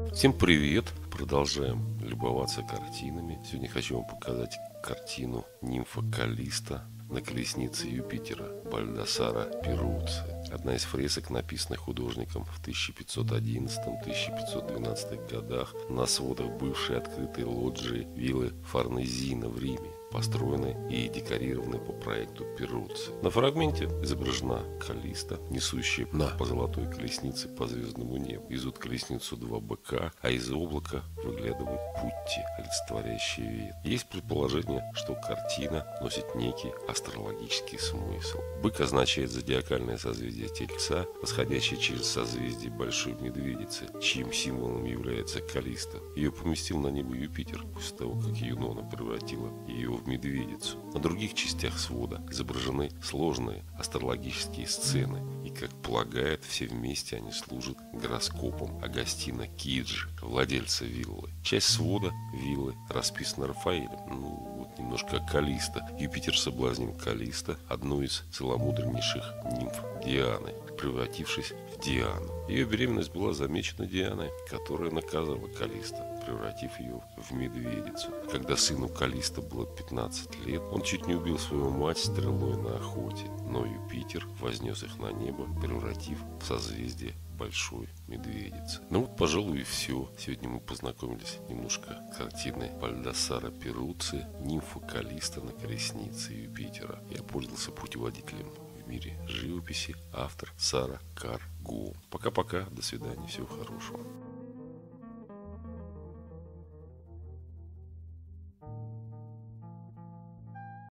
Всем привет! Продолжаем любоваться картинами. Сегодня хочу вам показать картину «Нимфа Каллиста» на колеснице Юпитера Бальдасара Перуцци. Одна из фресок, написанных художником в 1511-1512 годах на сводах бывшей открытой лоджии виллы Фарнезина в Риме, построенной и декорированной по проекту Перуцци. На фрагменте изображена Каллиста, несущая по золотой колеснице по звездному небу. Везут колесницу два быка, а из облака выглядывают путти, олицетворяющие вет. Есть предположение, что картина носит некий астрологический смысл. Бык означает зодиакальное созвездие Тельца, восходящее через созвездие Большой Медведицы, чьим символом является Каллиста. Ее поместил на небо Юпитер после того, как Юнона превратила ее в медведицу. На других частях свода изображены сложные астрологические сцены, и, как полагают, все вместе они служат гороскопом Агастина Киджи, владельца виллы. Часть свода виллы расписана Рафаэлем. Немножко о Каллисто. Юпитер соблазнил Каллисто, одну из целомудреннейших нимф Дианы, превратившись в Диану. Ее беременность была замечена Дианой, которая наказала Каллисто, превратив ее в медведицу. Когда сыну Каллисто было 15 лет, он чуть не убил свою мать стрелой на охоте, но Юпитер вознес их на небо, превратив в созвездие Большой Медведицы. Пожалуй, и все. Сегодня мы познакомились немножко с картиной Бальдасара Перуцци «Нимфа Каллиста на колеснице Юпитера». Я пользовался путеводителем в мире живописи. Автор Сара Кар Го. Пока-пока. До свидания. Всего хорошего.